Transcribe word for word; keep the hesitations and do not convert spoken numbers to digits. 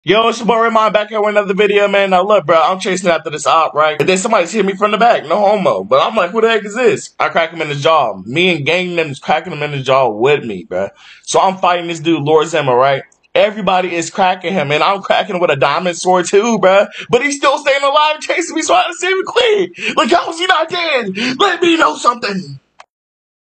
Yo, it's your boy Raymon back here with another video, man. Now look, bro, I'm chasing after this op, right? And then somebody's hit me from the back, no homo. But I'm like, who the heck is this? I crack him in the jaw. Me and gang them is cracking him in the jaw with me, bro. So I'm fighting this dude, Lord Zimmer, right? Everybody is cracking him, and I'm cracking him with a diamond sword too, bro. But he's still staying alive, chasing me, so I had to save him clean. Like, how is he not dead? Let me know something.